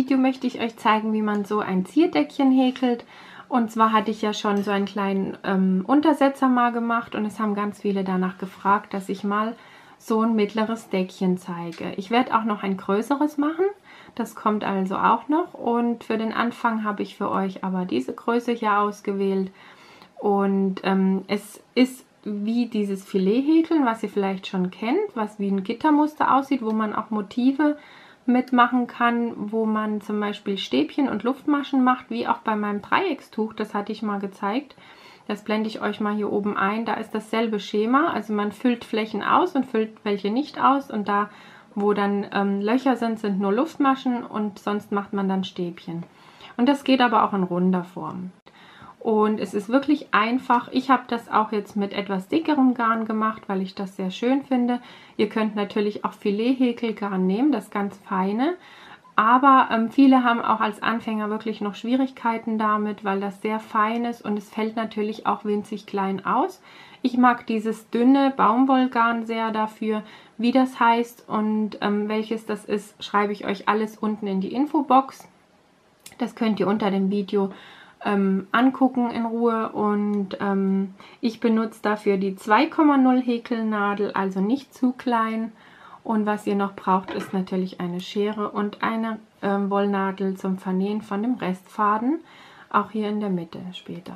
Video möchte ich euch zeigen, wie man so ein Zierdeckchen häkelt. Und zwar hatte ich ja schon so einen kleinen Untersetzer mal gemacht und es haben ganz viele danach gefragt, dass ich mal so ein mittleres Deckchen zeige. Ich werde auch noch ein größeres machen, das kommt also auch noch. Und für den Anfang habe ich für euch aber diese Größe hier ausgewählt. Und es ist wie dieses Filet-Häkeln, was ihr vielleicht schon kennt, was wie ein Gittermuster aussieht, wo man auch Motive mitmachen kann, wo man zum Beispiel Stäbchen und Luftmaschen macht, wie auch bei meinem Dreieckstuch, das hatte ich mal gezeigt. Das blende ich euch mal hier oben ein. Da ist dasselbe Schema, also man füllt Flächen aus und füllt welche nicht aus und da, wo dann Löcher sind, sind nur Luftmaschen und sonst macht man dann Stäbchen. Und das geht aber auch in runder Form. Und es ist wirklich einfach. Ich habe das auch jetzt mit etwas dickerem Garn gemacht, weil ich das sehr schön finde. Ihr könnt natürlich auch Filet-Häkelgarn nehmen, das ganz feine. Aber viele haben auch als Anfänger wirklich noch Schwierigkeiten damit, weil das sehr fein ist und es fällt natürlich auch winzig klein aus. Ich mag dieses dünne Baumwollgarn sehr dafür. Wie das heißt und welches das ist, schreibe ich euch alles unten in die Infobox. Das könnt ihr unter dem Video angucken in Ruhe und ich benutze dafür die 2,0 Häkelnadel, also nicht zu klein. Und was ihr noch braucht, ist natürlich eine Schere und eine Wollnadel zum Vernähen von dem Restfaden, auch hier in der Mitte später.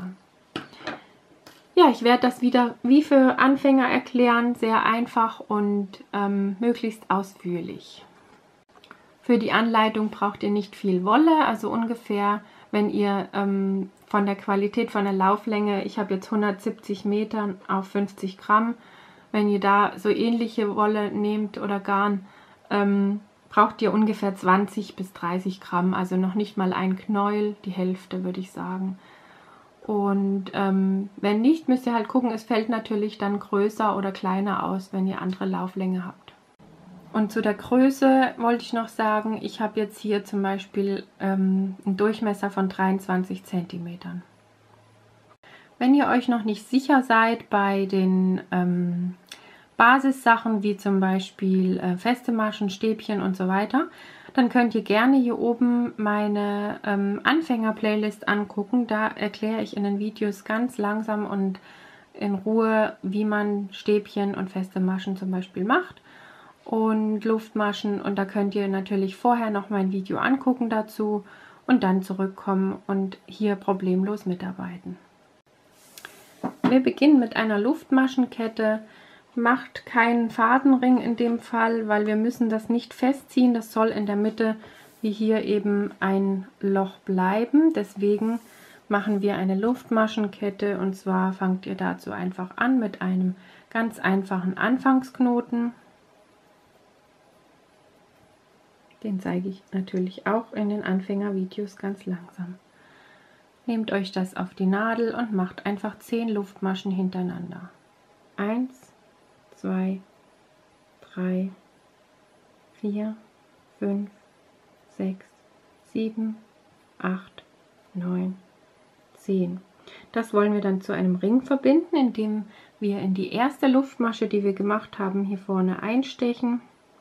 Ja, ich werde das wieder wie für Anfänger erklären, sehr einfach und möglichst ausführlich. Für die Anleitung braucht ihr nicht viel Wolle, also ungefähr, wenn ihr von der Qualität, von der Lauflänge, ich habe jetzt 170 Meter auf 50 Gramm, wenn ihr da so ähnliche Wolle nehmt oder Garn, braucht ihr ungefähr 20 bis 30 Gramm, also noch nicht mal ein Knäuel, die Hälfte würde ich sagen. Und wenn nicht, müsst ihr halt gucken, es fällt natürlich dann größer oder kleiner aus, wenn ihr andere Lauflänge habt. Und zu der Größe wollte ich noch sagen, ich habe jetzt hier zum Beispiel einen Durchmesser von 23 cm. Wenn ihr euch noch nicht sicher seid bei den Basissachen, wie zum Beispiel feste Maschen, Stäbchen und so weiter, dann könnt ihr gerne hier oben meine Anfänger-Playlist angucken. Da erkläre ich in den Videos ganz langsam und in Ruhe, wie man Stäbchen und feste Maschen zum Beispiel macht. Und Luftmaschen und da könnt ihr natürlich vorher noch mein Video angucken dazu und dann zurückkommen und hier problemlos mitarbeiten. Wir beginnen mit einer Luftmaschenkette. Macht keinen Fadenring in dem Fall, weil wir müssen das nicht festziehen. Das soll in der Mitte wie hier eben ein Loch bleiben. Deswegen machen wir eine Luftmaschenkette und zwar fangt ihr dazu einfach an mit einem ganz einfachen Anfangsknoten. Den zeige ich natürlich auch in den Anfängervideos ganz langsam. Nehmt euch das auf die Nadel und macht einfach 10 Luftmaschen hintereinander. 1, 2, 3, 4, 5, 6, 7, 8, 9, 10. Das wollen wir dann zu einem Ring verbinden, indem wir in die erste Luftmasche, die wir gemacht haben, hier vorne einstechen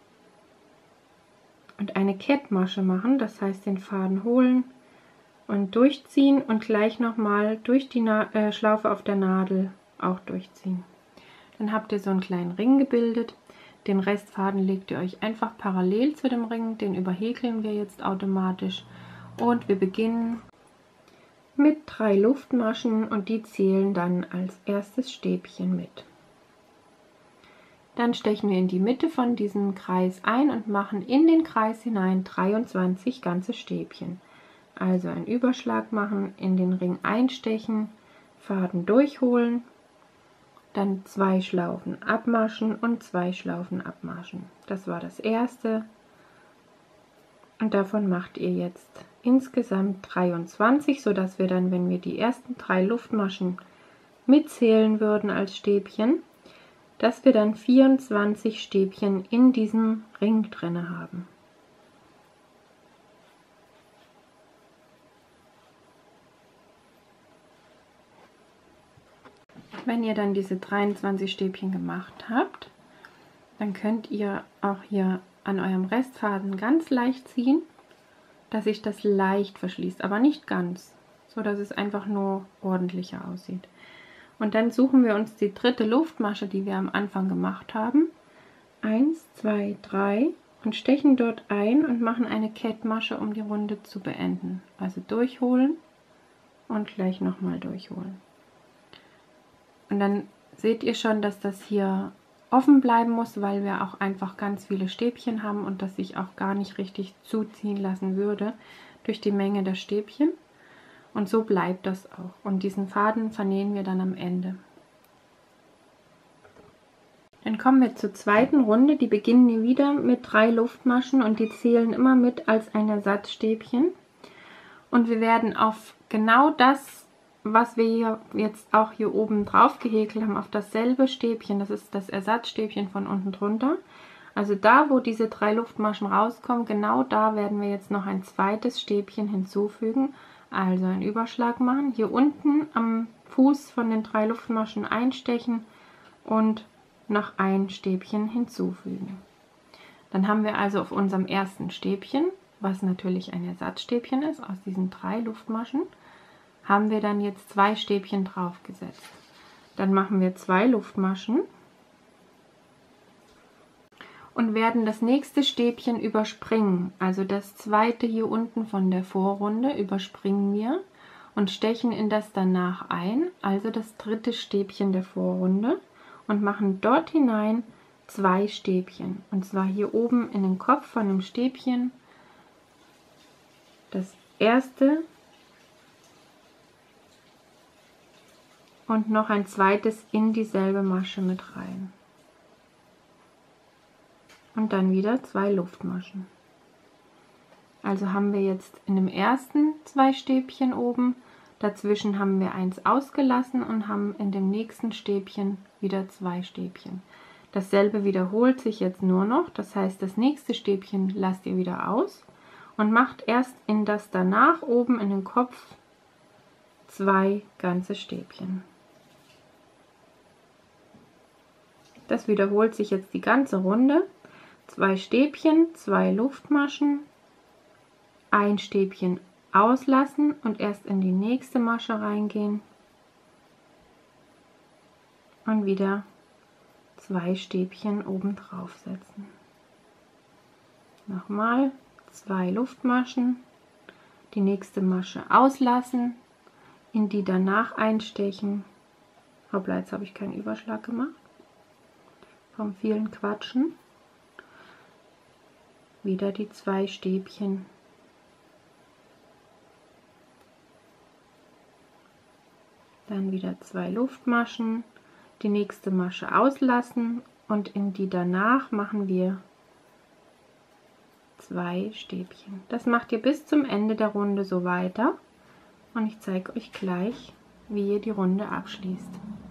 und eine Kettmasche machen, das heißt den Faden holen und durchziehen und gleich nochmal durch die Schlaufe auf der Nadel auch durchziehen. Dann habt ihr so einen kleinen Ring gebildet. Den Restfaden legt ihr euch einfach parallel zu dem Ring, den überhäkeln wir jetzt automatisch und wir beginnen mit 3 Luftmaschen und die zählen dann als erstes Stäbchen mit. Dann stechen wir in die Mitte von diesem Kreis ein und machen in den Kreis hinein 23 ganze Stäbchen. Also einen Überschlag machen, in den Ring einstechen, Faden durchholen, dann 2 Schlaufen abmaschen und 2 Schlaufen abmaschen. Das war das erste und davon macht ihr jetzt insgesamt 23, sodass wir dann, wenn wir die ersten 3 Luftmaschen mitzählen würden als Stäbchen, dass wir dann 24 Stäbchen in diesem Ring drin haben. Wenn ihr dann diese 23 Stäbchen gemacht habt, dann könnt ihr auch hier an eurem Restfaden ganz leicht ziehen dass sich das leicht verschließt, aber nicht ganz, so dass es einfach nur ordentlicher aussieht. Und dann suchen wir uns die dritte Luftmasche, die wir am Anfang gemacht haben. 1, 2, 3 und stechen dort ein und machen eine Kettmasche, um die Runde zu beenden. Also durchholen und gleich nochmal durchholen. Und dann seht ihr schon, dass das hier offen bleiben muss, weil wir auch einfach ganz viele Stäbchen haben und das sich auch gar nicht richtig zuziehen lassen würde durch die Menge der Stäbchen. Und so bleibt das auch. Und diesen Faden vernähen wir dann am Ende. Dann kommen wir zur zweiten Runde. Die beginnen wir wieder mit 3 Luftmaschen und die zählen immer mit als ein Ersatzstäbchen. Und wir werden auf genau das, was wir hier jetzt auch hier oben drauf gehäkelt haben, auf dasselbe Stäbchen, das ist das Ersatzstäbchen von unten drunter. Also da, wo diese 3 Luftmaschen rauskommen, genau da werden wir jetzt noch ein zweites Stäbchen hinzufügen. Also einen Überschlag machen, hier unten am Fuß von den 3 Luftmaschen einstechen und noch ein Stäbchen hinzufügen. Dann haben wir also auf unserem ersten Stäbchen, was natürlich ein Ersatzstäbchen ist, aus diesen 3 Luftmaschen, haben wir dann jetzt 2 Stäbchen drauf gesetzt. Dann machen wir 2 Luftmaschen und werden das nächste Stäbchen überspringen. Also das zweite hier unten von der Vorrunde überspringen wir und stechen in das danach ein, also das dritte Stäbchen der Vorrunde, und machen dort hinein 2 Stäbchen. Und zwar hier oben in den Kopf von dem Stäbchen das erste und noch ein zweites in dieselbe Masche mit rein. Und dann wieder 2 Luftmaschen. Also haben wir jetzt in dem ersten 2 Stäbchen oben, dazwischen haben wir eins ausgelassen und haben in dem nächsten Stäbchen wieder 2 Stäbchen. Dasselbe wiederholt sich jetzt nur noch, das heißt, das nächste Stäbchen lasst ihr wieder aus und macht erst in das danach oben in den Kopf 2 ganze Stäbchen. Das wiederholt sich jetzt die ganze Runde. 2 Stäbchen, 2 Luftmaschen, ein Stäbchen auslassen und erst in die nächste Masche reingehen und wieder 2 Stäbchen oben drauf setzen. Nochmal 2 Luftmaschen, die nächste Masche auslassen, in die danach einstechen. Hoppla, jetzt habe ich keinen Überschlag gemacht. Vom vielen Quatschen. Wieder die 2 Stäbchen. Dann wieder 2 Luftmaschen, die nächste Masche auslassen und in die danach machen wir 2 Stäbchen. Das macht ihr bis zum Ende der Runde so weiter und ich zeige euch gleich, wie ihr die Runde abschließt.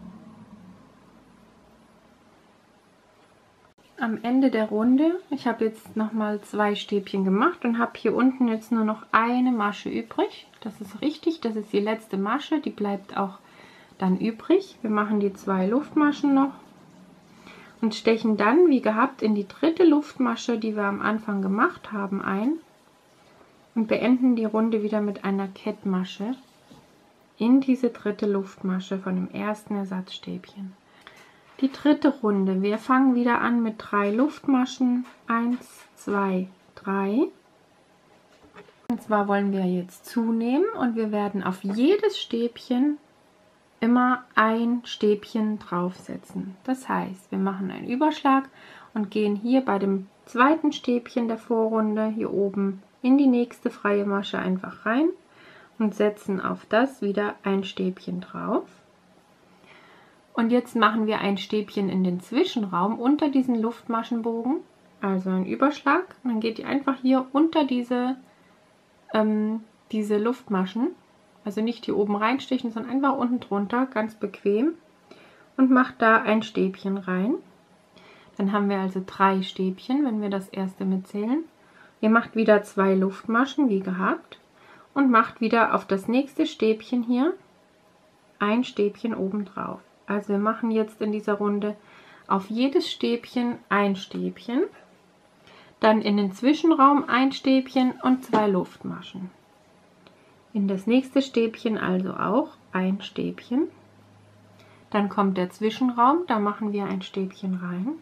Am Ende der Runde, ich habe jetzt nochmal 2 Stäbchen gemacht und habe hier unten jetzt nur noch eine Masche übrig. Das ist richtig, das ist die letzte Masche, die bleibt auch dann übrig. Wir machen die 2 Luftmaschen noch und stechen dann, wie gehabt, in die dritte Luftmasche, die wir am Anfang gemacht haben, ein und beenden die Runde wieder mit einer Kettmasche in diese dritte Luftmasche von dem ersten Ersatzstäbchen. Die dritte Runde, wir fangen wieder an mit 3 Luftmaschen, 1, 2, 3. Und zwar wollen wir jetzt zunehmen und wir werden auf jedes Stäbchen immer ein Stäbchen draufsetzen. Das heißt, wir machen einen Überschlag und gehen hier bei dem zweiten Stäbchen der Vorrunde hier oben in die nächste freie Masche einfach rein und setzen auf das wieder ein Stäbchen drauf. Und jetzt machen wir ein Stäbchen in den Zwischenraum unter diesen Luftmaschenbogen, also ein Überschlag. Und dann geht ihr einfach hier unter diese Luftmaschen, also nicht hier oben reinstechen, sondern einfach unten drunter, ganz bequem, und macht da ein Stäbchen rein. Dann haben wir also 3 Stäbchen, wenn wir das erste mitzählen. Ihr macht wieder 2 Luftmaschen, wie gehabt, und macht wieder auf das nächste Stäbchen hier ein Stäbchen oben drauf. Also wir machen jetzt in dieser Runde auf jedes Stäbchen ein Stäbchen. dann in den Zwischenraum ein Stäbchen und 2 Luftmaschen. In das nächste Stäbchen also auch ein Stäbchen. Dann kommt der Zwischenraum, da machen wir ein Stäbchen rein.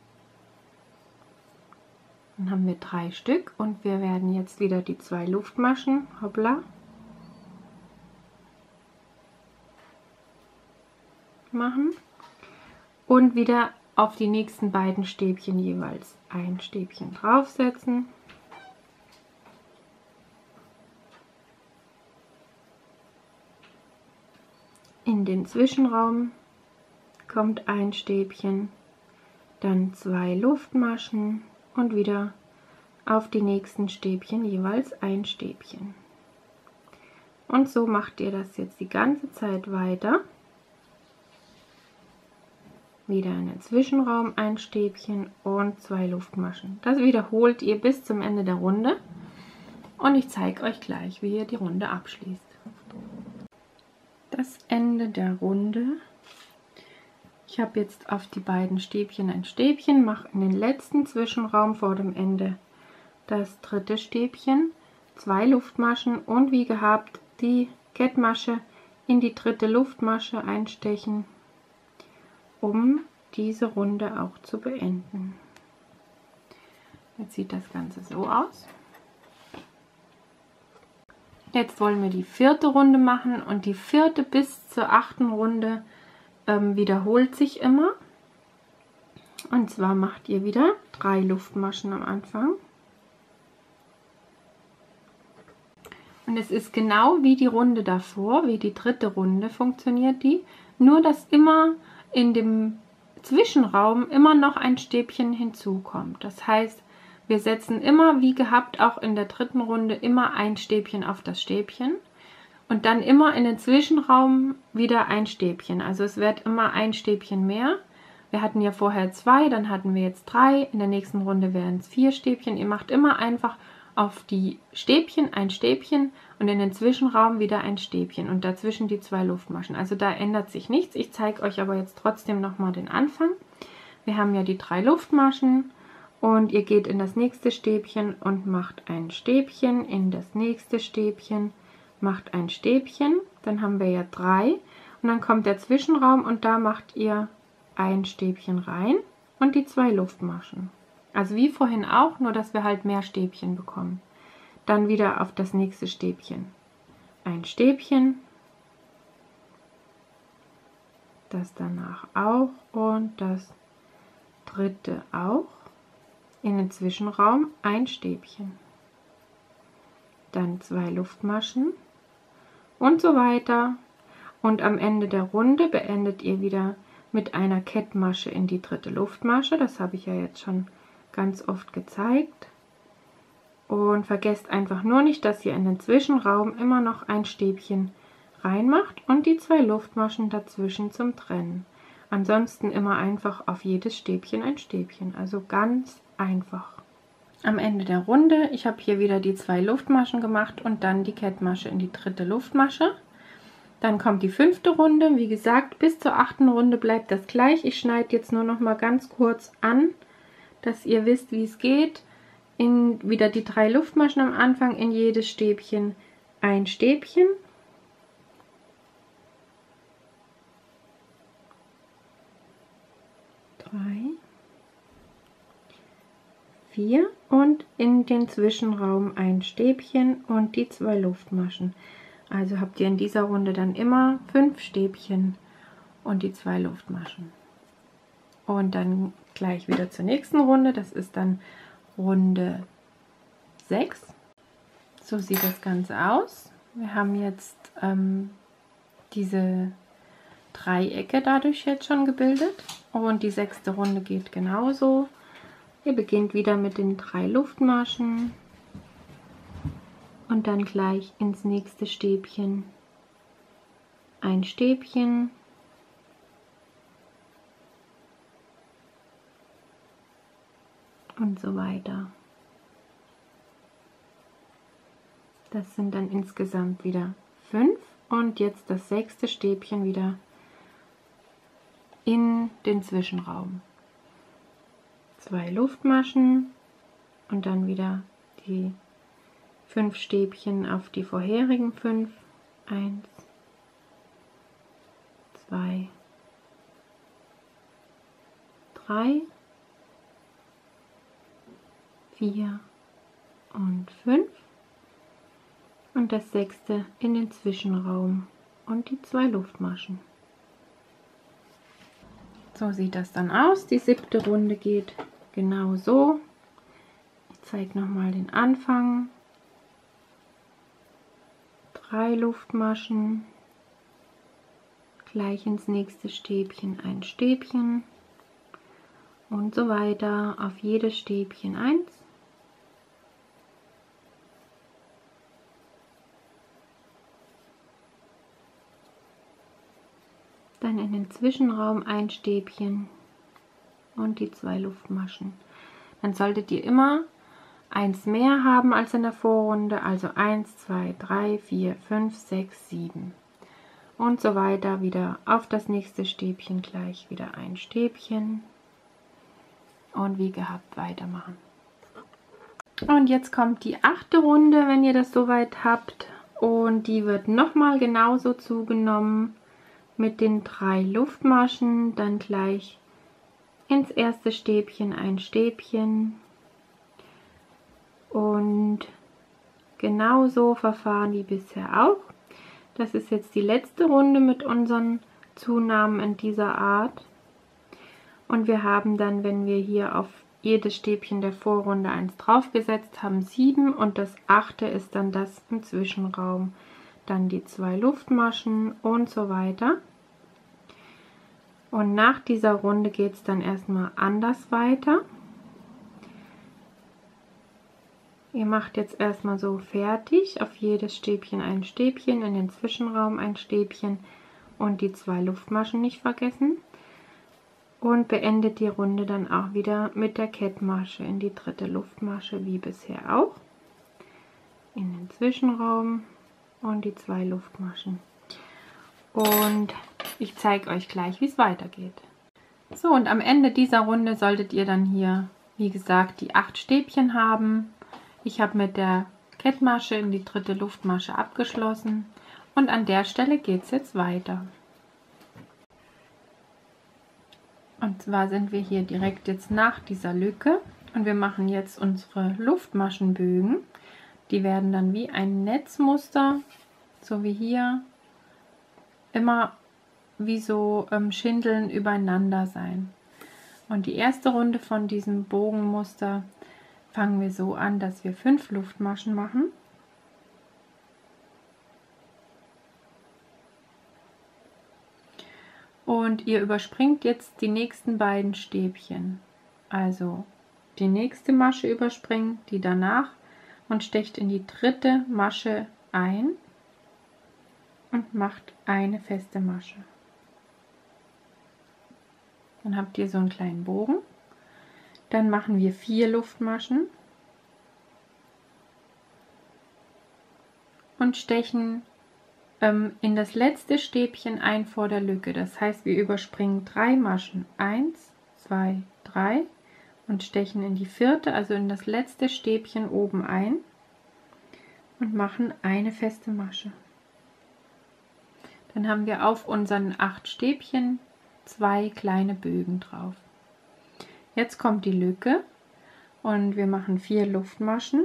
Dann haben wir 3 Stück und wir werden jetzt wieder die 2 Luftmaschen, hoppla, machen und wieder auf die nächsten beiden Stäbchen jeweils ein Stäbchen draufsetzen. In den Zwischenraum kommt ein Stäbchen, dann 2 Luftmaschen und wieder auf die nächsten Stäbchen jeweils ein Stäbchen. Und so macht ihr das jetzt die ganze Zeit weiter. Wieder in den Zwischenraum ein Stäbchen und 2 Luftmaschen. Das wiederholt ihr bis zum Ende der Runde und ich zeige euch gleich, wie ihr die Runde abschließt. Das Ende der Runde. Ich habe jetzt auf die beiden Stäbchen ein Stäbchen, mache in den letzten Zwischenraum vor dem Ende das dritte Stäbchen, 2 Luftmaschen und wie gehabt die Kettmasche in die dritte Luftmasche einstechen, um diese Runde auch zu beenden. Jetzt sieht das Ganze so aus. Jetzt wollen wir die 4. Runde machen und die 4. bis zur 8. Runde wiederholt sich immer. Und zwar macht ihr wieder 3 Luftmaschen am Anfang. Und es ist genau wie die Runde davor, wie die 3. Runde funktioniert die, nur dass immer in dem Zwischenraum immer noch ein Stäbchen hinzukommt. Das heißt, wir setzen immer wie gehabt auch in der 3. Runde immer ein Stäbchen auf das Stäbchen und dann immer in den Zwischenraum wieder ein Stäbchen. Also es wird immer ein Stäbchen mehr. Wir hatten ja vorher 2, dann hatten wir jetzt 3. In der nächsten Runde wären es 4 Stäbchen. Ihr macht immer einfach auf die Stäbchen ein Stäbchen und in den Zwischenraum wieder ein Stäbchen und dazwischen die 2 Luftmaschen. Also da ändert sich nichts. Ich zeige euch aber jetzt trotzdem nochmal den Anfang. Wir haben ja die 3 Luftmaschen und ihr geht in das nächste Stäbchen und macht ein Stäbchen, in das nächste Stäbchen, macht ein Stäbchen. Dann haben wir ja 3 und dann kommt der Zwischenraum und da macht ihr ein Stäbchen rein und die 2 Luftmaschen. Also wie vorhin auch, nur dass wir halt mehr Stäbchen bekommen. Dann wieder auf das nächste Stäbchen. Ein Stäbchen, das danach auch und das dritte auch. In den Zwischenraum ein Stäbchen. Dann 2 Luftmaschen und so weiter. Und am Ende der Runde beendet ihr wieder mit einer Kettmasche in die dritte Luftmasche. Das habe ich ja jetzt schon ganz oft gezeigt. Und vergesst einfach nur nicht, dass ihr in den Zwischenraum immer noch ein Stäbchen reinmacht und die 2 Luftmaschen dazwischen zum Trennen. Ansonsten immer einfach auf jedes Stäbchen ein Stäbchen, also ganz einfach. Am Ende der Runde, ich habe hier wieder die 2 Luftmaschen gemacht und dann die Kettmasche in die dritte Luftmasche. Dann kommt die 5. Runde, wie gesagt, bis zur 8. Runde bleibt das gleich. Ich schneide jetzt nur noch mal ganz kurz an, dass ihr wisst, wie es geht. Wieder die 3 Luftmaschen am Anfang, in jedes Stäbchen ein Stäbchen. Drei, 4 und in den Zwischenraum ein Stäbchen und die 2 Luftmaschen. Also habt ihr in dieser Runde dann immer 5 Stäbchen und die 2 Luftmaschen. Und dann gleich wieder zur nächsten Runde, das ist dann Runde 6. So sieht das Ganze aus. Wir haben jetzt diese Dreiecke dadurch jetzt schon gebildet und die 6. Runde geht genauso. Ihr beginnt wieder mit den 3 Luftmaschen und dann gleich ins nächste Stäbchen ein Stäbchen und so weiter. Das sind dann insgesamt wieder 5 und jetzt das 6. Stäbchen wieder in den Zwischenraum. 2 Luftmaschen und dann wieder die 5 Stäbchen auf die vorherigen 5. 1, 2, 3, 4 und 5 und das 6. in den Zwischenraum und die 2 Luftmaschen. So sieht das dann aus. Die 7. Runde geht genau so. Ich zeige nochmal den Anfang. 3 Luftmaschen, gleich ins nächste Stäbchen ein Stäbchen und so weiter, auf jedes Stäbchen 1. Dann in den Zwischenraum ein Stäbchen und die 2 Luftmaschen. Dann solltet ihr immer eins mehr haben als in der Vorrunde, also 1, 2, 3, 4, 5, 6, 7 und so weiter. Wieder auf das nächste Stäbchen gleich wieder ein Stäbchen und wie gehabt weitermachen. Und jetzt kommt die 8. Runde, wenn ihr das soweit habt, und die wird nochmal genauso zugenommen mit den 3 Luftmaschen, dann gleich ins erste Stäbchen ein Stäbchen. Und genauso verfahren wie bisher auch. Das ist jetzt die letzte Runde mit unseren Zunahmen in dieser Art. Und wir haben dann, wenn wir hier auf jedes Stäbchen der Vorrunde 1 draufgesetzt haben, 7 und das 8. ist dann das im Zwischenraum. Dann die 2 Luftmaschen und so weiter. Und nach dieser Runde geht es dann erstmal anders weiter. Ihr macht jetzt erstmal so fertig, auf jedes Stäbchen ein Stäbchen, in den Zwischenraum ein Stäbchen und die 2 Luftmaschen nicht vergessen. Und beendet die Runde dann auch wieder mit der Kettmasche in die 3. Luftmasche, wie bisher auch. In den Zwischenraum und die 2 Luftmaschen. Und ich zeige euch gleich, wie es weitergeht. So, und am Ende dieser Runde solltet ihr dann hier, wie gesagt, die 8 Stäbchen haben. Ich habe mit der Kettmasche in die 3. Luftmasche abgeschlossen und an der Stelle geht es jetzt weiter. Und zwar sind wir hier direkt jetzt nach dieser Lücke und wir machen jetzt unsere Luftmaschenbögen. Die werden dann wie ein Netzmuster, so wie hier, immer wie so Schindeln übereinander sein. Und die erste Runde von diesem Bogenmuster fangen wir so an, dass wir 5 Luftmaschen machen. Und ihr überspringt jetzt die nächsten beiden Stäbchen. Also die nächste Masche überspringen, die danach, und stecht in die 3. Masche ein und macht eine feste Masche. Dann habt ihr so einen kleinen Bogen. Dann machen wir 4 Luftmaschen und stechen in das letzte Stäbchen ein vor der Lücke. Das heißt, wir überspringen 3 Maschen, 1, 2, 3 und stechen in die 4., also in das letzte Stäbchen oben ein und machen eine feste Masche. Dann haben wir auf unseren 8 Stäbchen 2 kleine Bögen drauf. Jetzt kommt die Lücke und wir machen 4 Luftmaschen.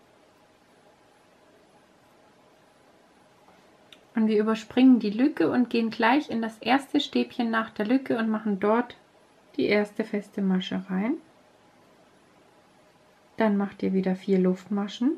Und wir überspringen die Lücke und gehen gleich in das erste Stäbchen nach der Lücke und machen dort die erste feste Masche rein. Dann macht ihr wieder 4 Luftmaschen.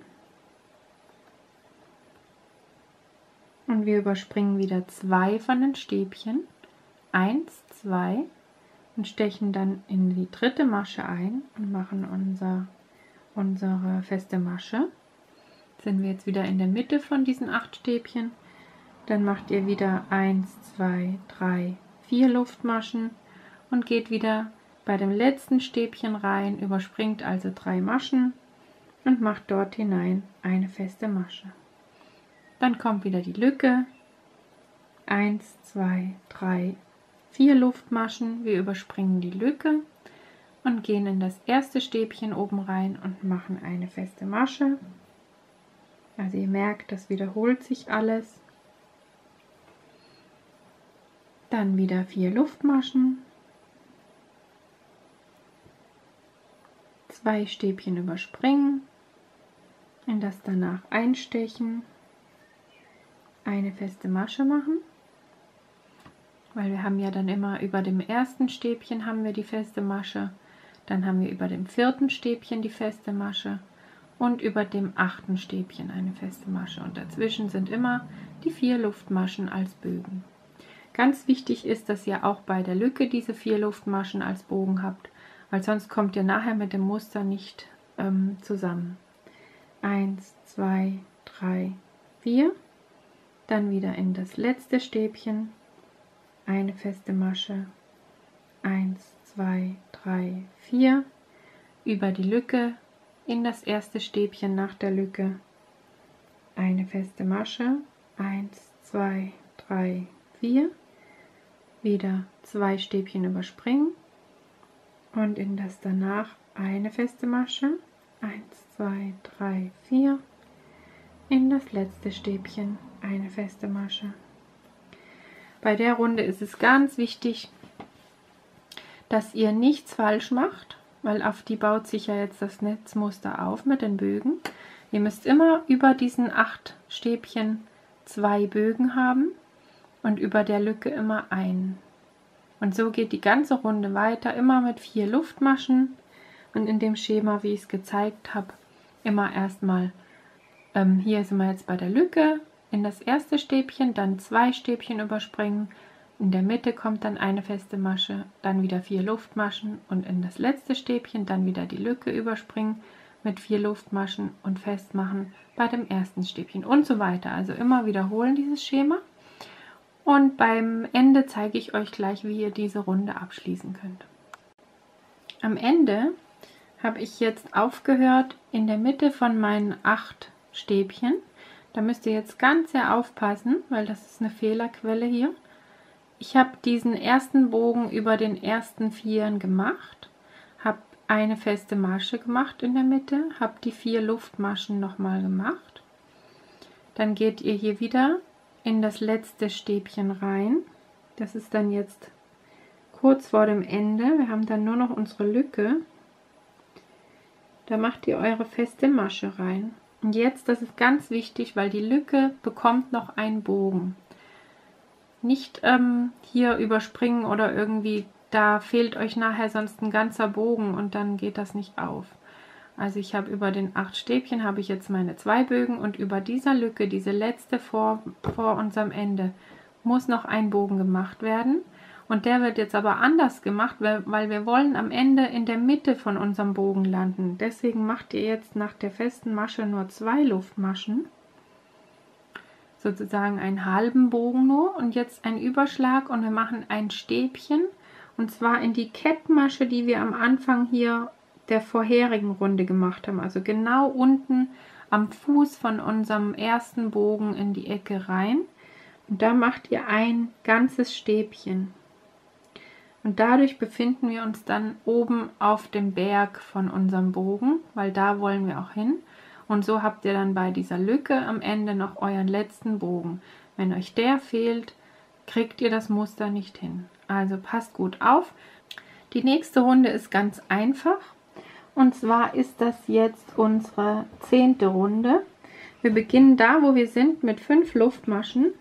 Und wir überspringen wieder 2 von den Stäbchen. 1, 2 und stechen dann in die 3. Masche ein und machen unsere feste Masche. Sind wir jetzt wieder in der Mitte von diesen 8 Stäbchen. Dann macht ihr wieder 1, 2, 3, 4 Luftmaschen und geht wieder bei dem letzten Stäbchen rein, überspringt also 3 Maschen und macht dort hinein eine feste Masche. Dann kommt wieder die Lücke, 1, 2, 3, 4 Luftmaschen, wir überspringen die Lücke und gehen in das erste Stäbchen oben rein und machen eine feste Masche. Also ihr merkt, das wiederholt sich alles. Dann wieder 4 Luftmaschen, 2 Stäbchen überspringen, in das danach einstechen, eine feste Masche machen, weil wir haben ja dann immer über dem ersten Stäbchen haben wir die feste Masche, dann haben wir über dem 4. Stäbchen die feste Masche und über dem 8. Stäbchen eine feste Masche und dazwischen sind immer die 4 Luftmaschen als Bögen. Ganz wichtig ist, dass ihr auch bei der Lücke diese 4 Luftmaschen als Bogen habt, weil sonst kommt ihr nachher mit dem Muster nicht zusammen. 1, 2, 3, 4, dann wieder in das letzte Stäbchen eine feste Masche, 1, 2, 3, 4, über die Lücke in das erste Stäbchen nach der Lücke, eine feste Masche, 1, 2, 3, 4, wieder 2 Stäbchen überspringen und in das danach eine feste Masche, 1, 2, 3, 4, in das letzte Stäbchen eine feste Masche. Bei der Runde ist es ganz wichtig, dass ihr nichts falsch macht, weil auf die baut sich ja jetzt das Netzmuster auf mit den Bögen. Ihr müsst immer über diesen 8 Stäbchen 2 Bögen haben und über der Lücke immer einen. Und so geht die ganze Runde weiter, immer mit 4 Luftmaschen und in dem Schema, wie ich es gezeigt habe, immer erstmal, hier sind wir jetzt bei der Lücke, in das erste Stäbchen, dann 2 Stäbchen überspringen, in der Mitte kommt dann eine feste Masche, dann wieder 4 Luftmaschen und in das letzte Stäbchen dann wieder die Lücke überspringen mit 4 Luftmaschen und festmachen bei dem ersten Stäbchen und so weiter. Also immer wiederholen dieses Schema und beim Ende zeige ich euch gleich, wie ihr diese Runde abschließen könnt. Am Ende habe ich jetzt aufgehört in der Mitte von meinen 8 Stäbchen. Da müsst ihr jetzt ganz sehr aufpassen, weil das ist eine Fehlerquelle hier. Ich habe diesen ersten Bogen über den ersten 4 gemacht, habe eine feste Masche gemacht in der Mitte, habe die 4 Luftmaschen nochmal gemacht. Dann geht ihr hier wieder in das letzte Stäbchen rein. Das ist dann jetzt kurz vor dem Ende. Wir haben dann nur noch unsere Lücke. Da macht ihr eure feste Masche rein. Und jetzt, das ist ganz wichtig, weil die Lücke bekommt noch einen Bogen. Nicht hier überspringen oder irgendwie, da fehlt euch nachher sonst ein ganzer Bogen und dann geht das nicht auf. Also ich habe über den 8 Stäbchen habe ich jetzt meine 2 Bögen und über dieser Lücke, diese letzte vor unserem Ende, muss noch ein Bogen gemacht werden. Und der wird jetzt aber anders gemacht, weil wir wollen am Ende in der Mitte von unserem Bogen landen. Deswegen macht ihr jetzt nach der festen Masche nur 2 Luftmaschen. Sozusagen einen halben Bogen nur. Und jetzt ein Überschlag und wir machen ein Stäbchen. Und zwar in die Kettmasche, die wir am Anfang hier der vorherigen Runde gemacht haben. Also genau unten am Fuß von unserem ersten Bogen in die Ecke rein. Und da macht ihr ein ganzes Stäbchen. Und dadurch befinden wir uns dann oben auf dem Berg von unserem Bogen, weil da wollen wir auch hin. Und so habt ihr dann bei dieser Lücke am Ende noch euren letzten Bogen. Wenn euch der fehlt, kriegt ihr das Muster nicht hin. Also passt gut auf. Die nächste Runde ist ganz einfach. Und zwar ist das jetzt unsere 10. Runde. Wir beginnen da, wo wir sind, mit 5 Luftmaschen.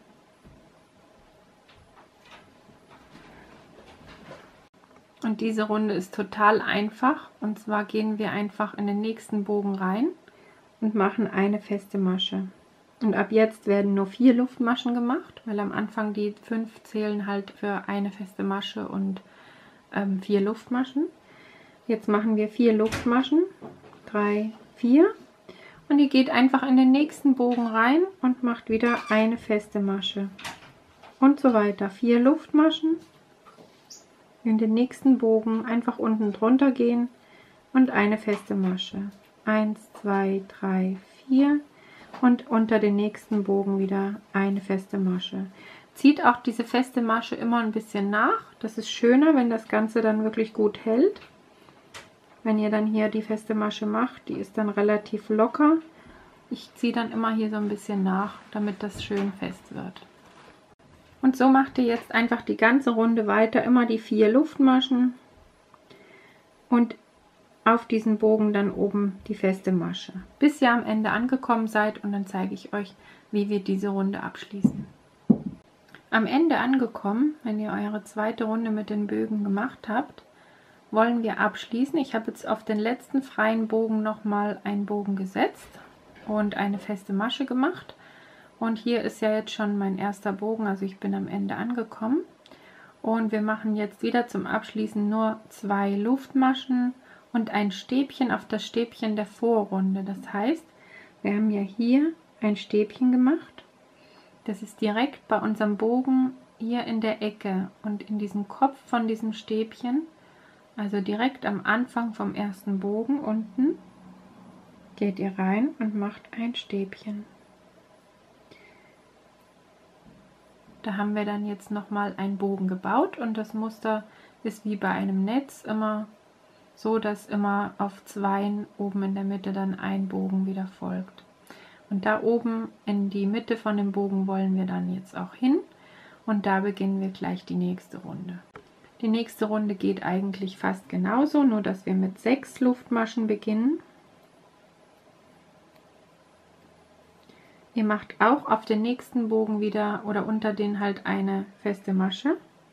Und diese Runde ist total einfach. Und zwar gehen wir einfach in den nächsten Bogen rein und machen eine feste Masche. Und ab jetzt werden nur 4 Luftmaschen gemacht, weil am Anfang die 5 zählen halt für eine feste Masche und 4 Luftmaschen. Jetzt machen wir 4 Luftmaschen, 3, 4. Und ihr geht einfach in den nächsten Bogen rein und macht wieder eine feste Masche. Und so weiter. 4 Luftmaschen. In den nächsten Bogen einfach unten drunter gehen und eine feste Masche. 1, 2, 3, 4 und unter den nächsten Bogen wieder eine feste Masche. Zieht auch diese feste Masche immer ein bisschen nach. Das ist schöner, wenn das Ganze dann wirklich gut hält. wenn ihr dann hier die feste Masche macht, die ist dann relativ locker. Ich ziehe dann immer hier so ein bisschen nach, damit das schön fest wird. Und so macht ihr jetzt einfach die ganze Runde weiter, immer die 4 Luftmaschen und auf diesen Bogen dann oben die feste Masche, bis ihr am Ende angekommen seid, und dann zeige ich euch, wie wir diese Runde abschließen. Am Ende angekommen, wenn ihr eure zweite Runde mit den Bögen gemacht habt, wollen wir abschließen. Ich habe jetzt auf den letzten freien Bogen nochmal einen Bogen gesetzt und eine feste Masche gemacht. Und hier ist ja jetzt schon mein erster Bogen, also ich bin am Ende angekommen. Und wir machen jetzt wieder zum Abschließen nur 2 Luftmaschen und ein Stäbchen auf das Stäbchen der Vorrunde. Das heißt, wir haben ja hier ein Stäbchen gemacht. Das ist direkt bei unserem Bogen hier in der Ecke und in diesem Kopf von diesem Stäbchen, also direkt am Anfang vom ersten Bogen unten, geht ihr rein und macht ein Stäbchen. Da haben wir dann jetzt nochmal einen Bogen gebaut, und das Muster ist wie bei einem Netz immer so, dass immer auf 2 oben in der Mitte dann ein Bogen wieder folgt. Und da oben in die Mitte von dem Bogen wollen wir dann jetzt auch hin, und da beginnen wir gleich die nächste Runde. Die nächste Runde geht eigentlich fast genauso, nur dass wir mit 6 Luftmaschen beginnen. Ihr macht auch auf den nächsten Bogen wieder oder unter den halt eine feste Masche.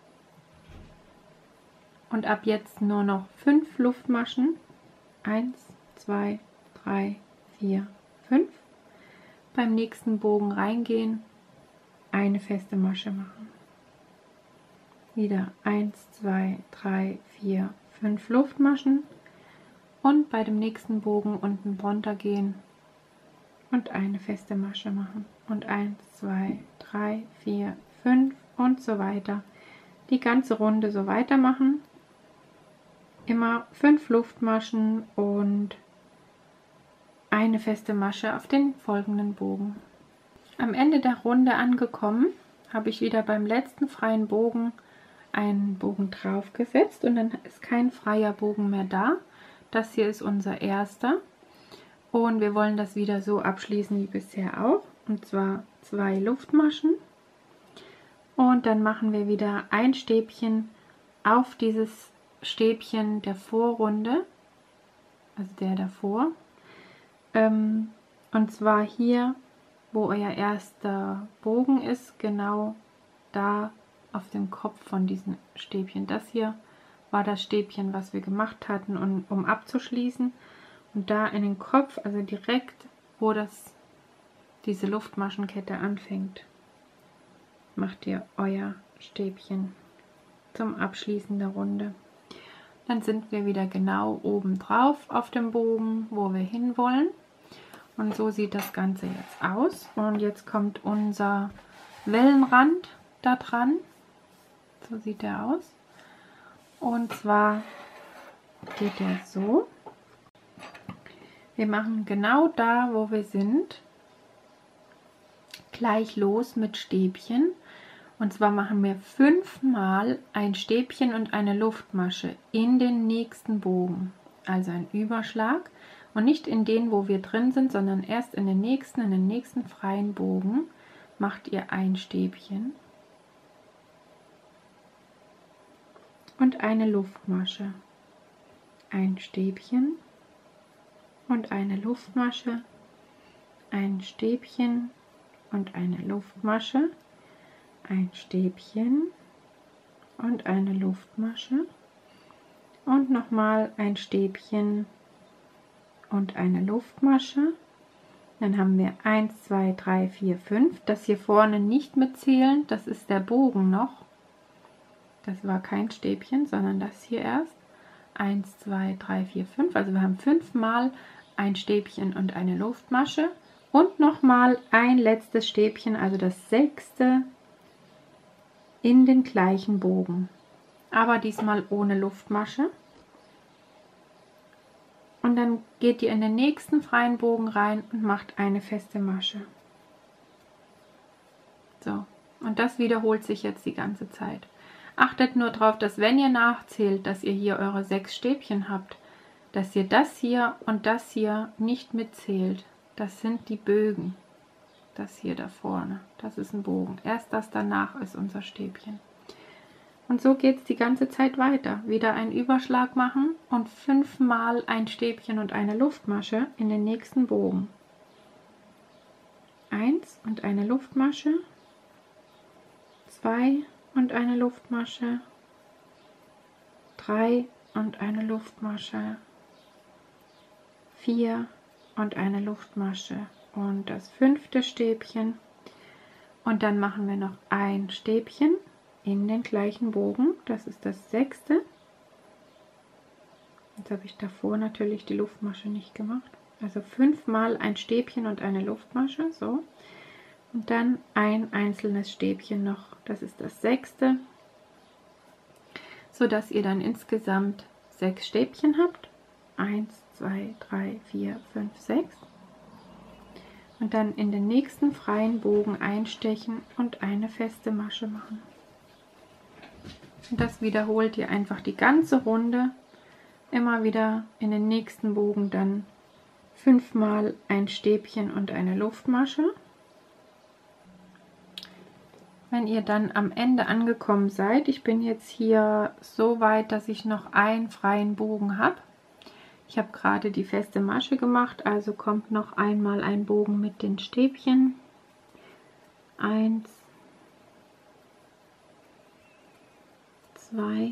Und ab jetzt nur noch 5 Luftmaschen. 1, 2, 3, 4, 5. Beim nächsten Bogen reingehen, eine feste Masche machen. Wieder 1, 2, 3, 4, 5 Luftmaschen. Und bei dem nächsten Bogen unten drunter gehen und eine feste Masche machen. Und 1, 2, 3, 4, 5 und so weiter. Die ganze Runde so weitermachen. Immer 5 Luftmaschen und eine feste Masche auf den folgenden Bogen. Am Ende der Runde angekommen, habe ich wieder beim letzten freien Bogen einen Bogen drauf gesetzt, und dann ist kein freier Bogen mehr da. Das hier ist unser erster, und wir wollen das wieder so abschließen wie bisher auch, und zwar 2 Luftmaschen, und dann machen wir wieder ein Stäbchen auf dieses Stäbchen der Vorrunde, also der davor, und zwar hier, wo euer erster Bogen ist, genau da auf dem Kopf von diesem Stäbchen. Das hier war das Stäbchen, was wir gemacht hatten, um abzuschließen, und da in den Kopf, also direkt, wo diese Luftmaschenkette anfängt, macht ihr euer Stäbchen zum Abschließen der Runde. Dann sind wir wieder genau oben drauf auf dem Bogen, wo wir hinwollen. Und so sieht das Ganze jetzt aus. Und jetzt kommt unser Wellenrand da dran. So sieht der aus. Und zwar geht der so. Wir machen genau da, wo wir sind, gleich los mit Stäbchen. Und zwar machen wir 5-mal ein Stäbchen und eine Luftmasche in den nächsten Bogen. Also ein Überschlag. Und nicht in den, wo wir drin sind, sondern erst in den nächsten freien Bogen macht ihr ein Stäbchen und eine Luftmasche. Ein Stäbchen und eine Luftmasche, ein Stäbchen und eine Luftmasche, ein Stäbchen und eine Luftmasche und nochmal ein Stäbchen und eine Luftmasche. Dann haben wir 1, 2, 3, 4, 5. Das hier vorne nicht mitzählen, das ist der Bogen noch. Das war kein Stäbchen, sondern das hier erst. 1, 2, 3, 4, 5. Also wir haben 5-mal ein Stäbchen und eine Luftmasche und nochmal ein letztes Stäbchen, also das 6. in den gleichen Bogen. Aber diesmal ohne Luftmasche. Und dann geht ihr in den nächsten freien Bogen rein und macht eine feste Masche. So, und das wiederholt sich jetzt die ganze Zeit. Achtet nur darauf, dass wenn ihr nachzählt, dass ihr hier eure 6 Stäbchen habt, dass ihr das hier und das hier nicht mitzählt. Das sind die Bögen. Das hier da vorne, das ist ein Bogen. Erst das danach ist unser Stäbchen. Und so geht es die ganze Zeit weiter. Wieder einen Überschlag machen und 5-mal ein Stäbchen und eine Luftmasche in den nächsten Bogen. 1 und eine Luftmasche, 2 und eine Luftmasche, 3 und eine Luftmasche, 4 und eine Luftmasche und das 5. Stäbchen. Und dann machen wir noch ein Stäbchen in den gleichen Bogen, das ist das 6. Jetzt habe ich davor natürlich die Luftmasche nicht gemacht. Also 5-mal ein Stäbchen und eine Luftmasche, so. Und dann ein einzelnes Stäbchen noch, das ist das 6. So dass ihr dann insgesamt 6 Stäbchen habt. 1, 2, 3, 4, 5, 6. Und dann in den nächsten freien Bogen einstechen und eine feste Masche machen. Und das wiederholt ihr einfach die ganze Runde, immer wieder in den nächsten Bogen dann 5-mal ein Stäbchen und eine Luftmasche. Wenn ihr dann am Ende angekommen seid, ich bin jetzt hier so weit, dass ich noch einen freien Bogen habe. Ich habe gerade die feste Masche gemacht, also kommt noch einmal ein Bogen mit den Stäbchen. 1, 2,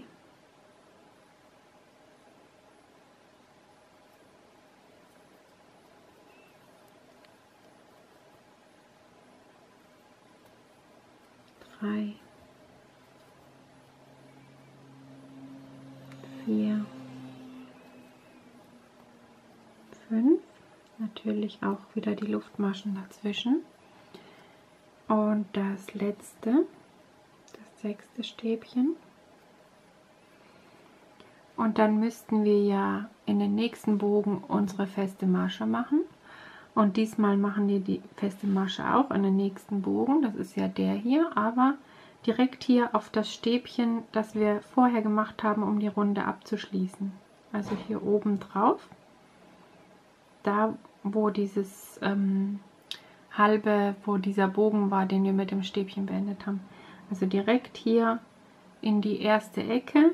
3, 4, 5. Natürlich auch wieder die Luftmaschen dazwischen. Und das letzte, das 6. Stäbchen. Und dann müssten wir ja in den nächsten Bogen unsere feste Masche machen. Und diesmal machen wir die feste Masche auch in den nächsten Bogen. Das ist ja der hier, aber direkt hier auf das Stäbchen, das wir vorher gemacht haben, um die Runde abzuschließen. Also hier oben drauf. Da, wo dieses wo dieser Bogen war, den wir mit dem Stäbchen beendet haben. Also direkt hier in die erste Ecke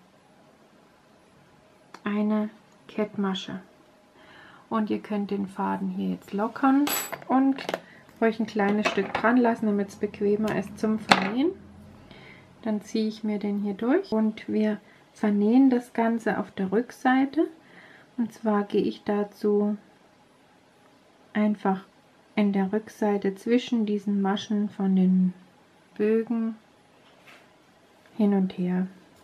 eine Kettmasche. Und ihr könnt den Faden hier jetzt lockern und euch ein kleines Stück dran lassen, damit es bequemer ist zum Vernähen. Dann ziehe ich mir den hier durch und wir vernähen das Ganze auf der Rückseite. Und zwar gehe ich dazu einfach in der Rückseite zwischen diesen Maschen von den Bögen hin und her.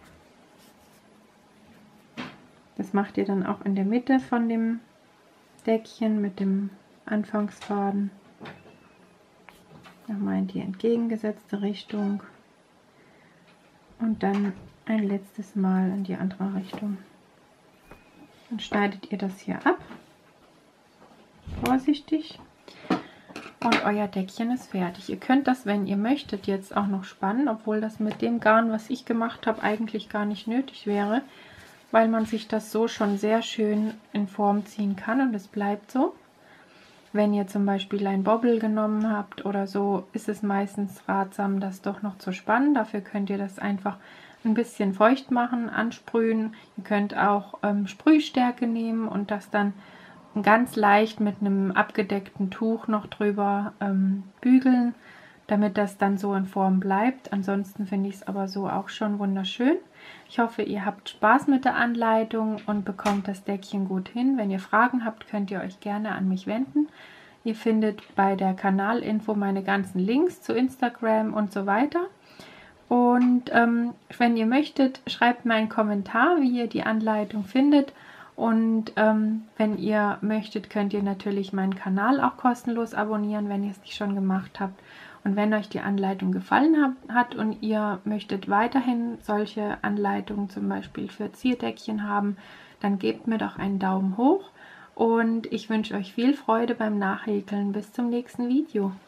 Das macht ihr dann auch in der Mitte von dem Deckchen mit dem Anfangsfaden. Nochmal in die entgegengesetzte Richtung und dann ein letztes Mal in die andere Richtung. Dann schneidet ihr das hier ab, vorsichtig, und euer Deckchen ist fertig. Ihr könnt das, wenn ihr möchtet, jetzt auch noch spannen, obwohl das mit dem Garn, was ich gemacht habe, eigentlich gar nicht nötig wäre, weil man sich das so schon sehr schön in Form ziehen kann und es bleibt so. Wenn ihr zum Beispiel ein Bobbel genommen habt oder so, ist es meistens ratsam, das doch noch zu spannen. Dafür könnt ihr das einfach ein bisschen feucht machen, ansprühen. Ihr könnt auch Sprühstärke nehmen und das dann ganz leicht mit einem abgedeckten Tuch noch drüber bügeln, damit das dann so in Form bleibt. Ansonsten finde ich es aber so auch schon wunderschön. Ich hoffe, ihr habt Spaß mit der Anleitung und bekommt das Deckchen gut hin. Wenn ihr Fragen habt, könnt ihr euch gerne an mich wenden. Ihr findet bei der Kanalinfo meine ganzen Links zu Instagram und so weiter. Und wenn ihr möchtet, schreibt mir einen Kommentar, wie ihr die Anleitung findet. Und wenn ihr möchtet, könnt ihr natürlich meinen Kanal auch kostenlos abonnieren, wenn ihr es nicht schon gemacht habt. Und wenn euch die Anleitung gefallen hat und ihr möchtet weiterhin solche Anleitungen zum Beispiel für Zierdeckchen haben, dann gebt mir doch einen Daumen hoch und ich wünsche euch viel Freude beim Nachhäkeln. Bis zum nächsten Video.